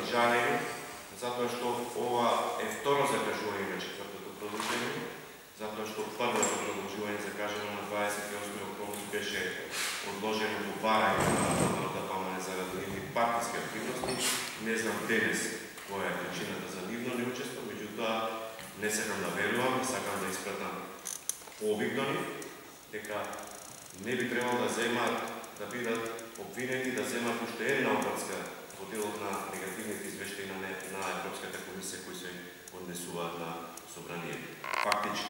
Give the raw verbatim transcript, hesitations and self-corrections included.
жалени, затоа што ова е второ закажување на четвртото продолжение, затоа што првото продолжување закажано на дваесет и осми октомври беше одложено по барање на Народната палма заради нивни партиски активности. Не знам денес која е причината за нивно неучество, меѓутоа не сакам да верувам, сакам да испратам повик до нив, дека не би требало да земат, да бидат обвинети да земат уште една опатска во делот на негативните извештаи на Европската комисија кои се однесуваат на собранието. Фактички